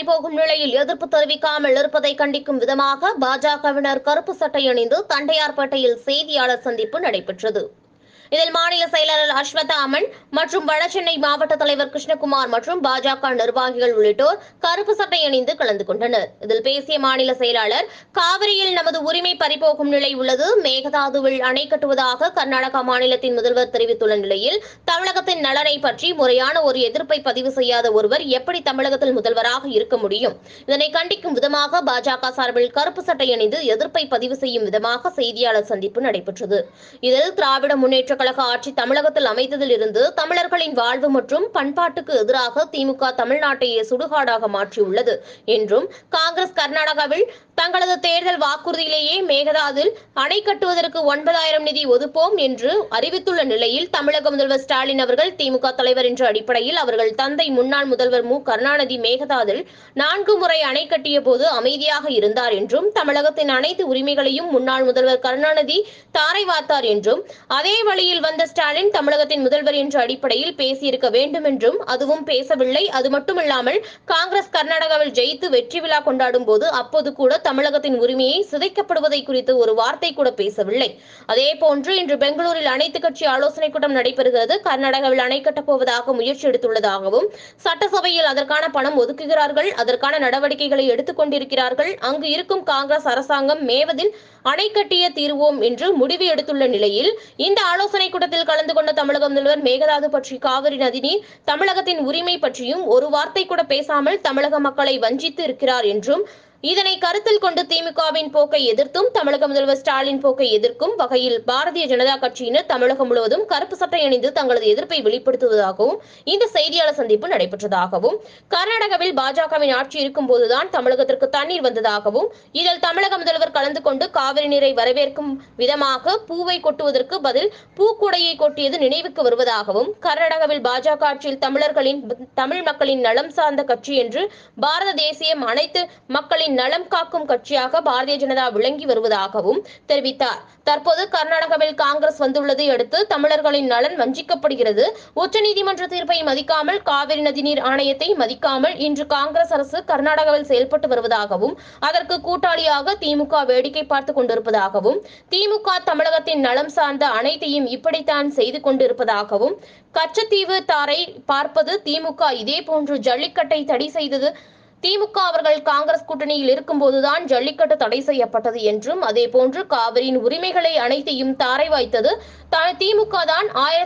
பறிபோகும் நிலையில் எதிர்ப்பு தெரிவிக்காமல் இருப்பதை கண்டிக்கும் விதமாக பாஜகவினர் கருப்பு சட்டை அணிந்து தண்டையார்பேட்டையில் செய்தியாளர் சந்திப்பு நடைபெற்றது. இதில் மாநில செயலாளர் அஸ்வத்தாமன் மற்றும் வடசென்னை மாவட்ட தலைவர் கிருஷ்ணகுமார் மற்றும் பாஜக நிர்வாகிகள் உள்ளிட்டோர் கருப்பு சட்டை அணிந்து கலந்து கொண்டனர். இதில் பேசிய மாநில செயலாளர், காவிரியில் நமது உரிமை பறிபோகும் நிலை உள்ளது. மேகதாதுவில் அணை கட்டுவதாக கர்நாடகா மாநிலத்தின் முதல்வர் தெரிவித்துள்ள நிலையில் தமிழகத்தின் நலனை பற்றி முறையான ஒரு எதிர்ப்பை பதிவு செய்யாத ஒருவர் எப்படி தமிழகத்தில் முதல்வராக இருக்க முடியும்? இதனை கண்டிக்கும் விதமாக பாஜக சார்பில் கருப்பு சட்டை அணிந்து எதிர்ப்பை பதிவு செய்யும் விதமாக செய்தியாளர் சந்திப்பு நடைபெற்றது. இதில் திராவிட முன்னேற்ற கழக ஆட்சி தமிழகத்தில் அமைத்ததில் இருந்து தமிழர்களின் வாழ்வு மற்றும் பண்பாட்டுக்கு எதிராக திமுக தமிழ்நாட்டையே சுடுகாடாக மாற்றியுள்ளது என்றும், காங்கிரஸ் கர்நாடகாவில் தங்களது தேர்தல் வாக்குறுதியிலேயே மேகதாதுவில் அணை கட்டுவதற்கு 9,000 நிதி ஒதுப்போம் என்று அறிவித்துள்ள நிலையில் தமிழக முதல்வர் ஸ்டாலின் அவர்கள் திமுக தலைவர் என்ற அடிப்படையில் அவர்கள் தந்தை முன்னாள் முதல்வர் மு. கருணாநிதி மேகதாதுவில் 4 முறை அணை கட்டிய போது அமைதியாக இருந்தார் என்றும், தமிழகத்தின் அனைத்து உரிமைகளையும் முன்னாள் முதல்வர் கருணாநிதி தாரை வார்த்தார் என்றும், அதே வழியில் வந்த ஸ்டாலின் தமிழகத்தின் முதல்வர் என்ற அடிப்படையில் பேசியிருக்க வேண்டும் என்றும், அதுவும் பேசவில்லை. அது மட்டுமில்லாமல் காங்கிரஸ் கர்நாடகாவில் ஜெயித்து வெற்றி விழா கொண்டாடும் போது அப்போது கூட தமிழகத்தின் உரிமையை சிதைக்கப்படுவதை குறித்து ஒரு வார்த்தை கூட பேசவில்லை. அதேபோன்று இன்று பெங்களூரில் அனைத்து கட்சி ஆலோசனைக் கூட்டம் நடைபெறுகிறது. கர்நாடகாவில் அணை கட்டப்போவதாக முயற்சி எடுத்துள்ளதாகவும், சட்டசபையில் அதற்கான பணம் ஒதுக்குகிறார்கள், அதற்கான நடவடிக்கைகளை எடுத்துக் கொண்டிருக்கிறார்கள். அங்கு இருக்கும் காங்கிரஸ் அரசாங்கம் மேவதில் அணை கட்டிய தீர்வோம் என்று முடிவு எடுத்துள்ள நிலையில் இந்த ஆலோசனைக் கூட்டத்தில் கலந்து கொண்ட தமிழக முதல்வர் மேகதாது பற்றி, காவிரி நதிநீர், தமிழகத்தின் உரிமை பற்றியும் ஒரு வார்த்தை கூட பேசாமல் தமிழக மக்களை வஞ்சித்து இருக்கிறார் என்றும், இதனை கருத்தில் கொண்டு திமுகவின் போக்கை எதிர்த்தும் தமிழக முதல்வர் ஸ்டாலின் போக்கை எதிர்க்கும் வகையில் பாரதிய ஜனதா கட்சியினர் தமிழகம் முழுவதும் கருப்பு சட்டை அணிந்து தங்களது எதிர்ப்பை வெளிப்படுத்துவதாகவும் இந்த செய்தியாளர் சந்திப்பு நடைபெற்றதாகவும், கர்நாடகாவில் பாஜகவின் ஆட்சி இருக்கும் போதுதான் தமிழகத்திற்கு தண்ணீர் வந்ததாகவும், இதில் தமிழக முதல்வர் கலந்து கொண்டு காவிரி நீரை வரவேற்கும் விதமாக பூவை கொட்டுவதற்கு பதில் பூக்கூடையை கொட்டியது நினைவுக்கு வருவதாகவும், கர்நாடகாவில் பாஜக ஆட்சியில் தமிழ் மக்களின் நலம் சார்ந்த கட்சி என்று பாரத தேசியம் அனைத்து மக்களின் நலம் காக்கும் கட்சியாக பாரதிய ஜனதா விளங்கி வருவதாகவும் தெரிவித்தார். தற்போது கர்நாடகாவில் காங்கிரஸ் வந்துள்ளதை அடுத்து தமிழர்களின் நலன் வஞ்சிக்கப்படுகிறது. உச்சநீதிமன்ற தீர்ப்பை மதிக்காமல், காவிரி நதிநீர் ஆணையத்தை மதிக்காமல் இன்று காங்கிரஸ் அரசு கர்நாடகாவில் செயல்பட்டு வருவதாகவும், அதற்கு கூட்டாளியாக திமுக வேடிக்கை பார்த்துக் கொண்டிருப்பதாகவும், திமுக தமிழகத்தின் நலம் சார்ந்த அனைத்தையும் இப்படித்தான் செய்து கொண்டிருப்பதாகவும், கச்சத்தீவு தாரை பார்ப்பது திமுக, இதேபோன்று ஜல்லிக்கட்டை தடை செய்தது திமுக அவர்கள் காங்கிரஸ் கூட்டணியில் இருக்கும்போதுதான் ஜல்லிக்கட்டு தடை செய்யப்பட்டது என்றும், அதேபோன்று காவிரியின் உரிமைகளை அனைத்தையும் தாரை வாய்த்தது திமுக தான்.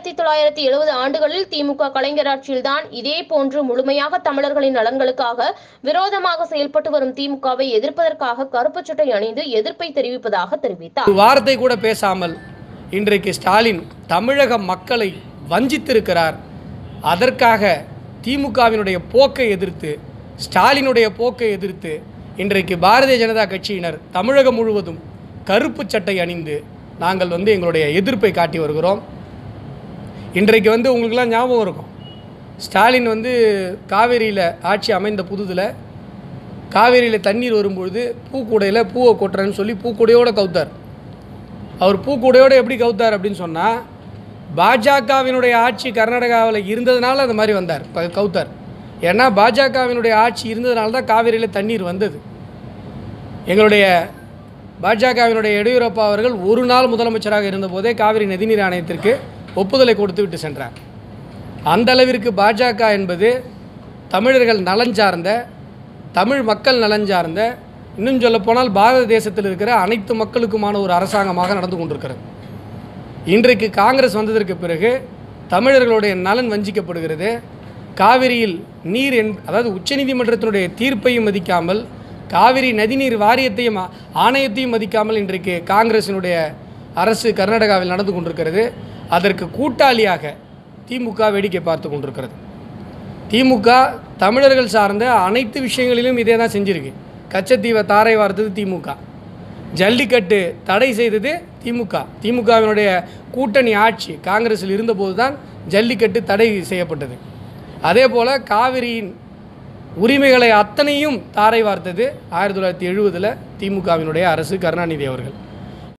1970 ஆண்டுகளில் திமுக கலைஞர் ஆட்சியில்தான் இதே போன்று முழுமையாக தமிழர்களின் நலன்களுக்காக விரோதமாக செயல்பட்டு வரும் திமுகவை எதிர்ப்பதற்காக கருப்பு சட்டை அணிந்து எதிர்ப்பை தெரிவிப்பதாக தெரிவித்தார். வார்த்தை கூட பேசாமல் இன்றைக்கு ஸ்டாலின் தமிழக மக்களை வஞ்சித்திருக்கிறார். அதற்காக திமுகவினுடைய போக்கை எதிர்த்து, ஸ்டாலினுடைய போக்கை எதிர்த்து இன்றைக்கு பாரதிய ஜனதா கட்சியினர் தமிழகம் முழுவதும் கருப்பு சட்டை அணிந்து நாங்கள் எங்களுடைய எதிர்ப்பை காட்டி வருகிறோம். இன்றைக்கு உங்களுக்கெல்லாம் ஞாபகம் இருக்கும், ஸ்டாலின் காவேரியில் ஆட்சி அமைந்த புதுதில் காவேரியில் தண்ணீர் வரும்பொழுது பூக்கூடையில் பூவை கொட்டுறேன்னு சொல்லி பூக்கூடையோடு கவுத்தார். அவர் பூக்கூடையோடு எப்படி கவுத்தார் அப்படின்னு சொன்னால், பாஜகவினுடைய ஆட்சி கர்நாடகாவில் இருந்ததுனால அந்த மாதிரி வந்தார், கவுத்தார். ஏன்னா பாஜகவினுடைய ஆட்சி இருந்ததுனால தான் காவிரியில் தண்ணீர் வந்தது. எங்களுடைய பாஜகவினுடைய எடியூரப்பா அவர்கள் ஒரு நாள் முதலமைச்சராக இருந்தபோதே காவிரி நதிநீர் ஆணையத்திற்கு ஒப்புதலை கொடுத்து விட்டு சென்றார். அந்த அளவிற்கு பாஜக என்பது தமிழர்கள் நலன் சார்ந்த, தமிழ் மக்கள் நலன் சார்ந்த, இன்னும் சொல்லப்போனால் பாரத தேசத்தில் இருக்கிற அனைத்து மக்களுக்குமான ஒரு அரசாங்கமாக நடந்து கொண்டிருக்கிறது. இன்றைக்கு காங்கிரஸ் வந்ததற்கு பிறகு தமிழர்களுடைய நலன் வஞ்சிக்கப்படுகிறது. காவிரியில் நீர் அதாவது உச்சநீதிமன்றத்தினுடைய தீர்ப்பையும் மதிக்காமல், காவிரி நதிநீர் வாரியத்தையும் ஆணையத்தையும் மதிக்காமல் இன்றைக்கு காங்கிரசினுடைய அரசு கர்நாடகாவில் நடந்து கொண்டிருக்கிறது. அதற்கு கூட்டாளியாக திமுக வேடிக்கை பார்த்து கொண்டிருக்கிறது. திமுக தமிழர்கள் சார்ந்த அனைத்து விஷயங்களிலும் இதே தான் செஞ்சிருக்கு. கச்சத்தீவை தாரை வார்த்தது திமுக, ஜல்லிக்கட்டு தடை செய்தது திமுக. திமுகவினுடைய கூட்டணி ஆட்சி காங்கிரஸில் இருந்தபோது தான் ஜல்லிக்கட்டு தடை செய்யப்பட்டது. அதே போல் காவிரியின் உரிமைகளை அத்தனையும் தாரை வார்த்தது 1970 திமுகவினுடைய அரசு, கருணாநிதி அவர்கள்.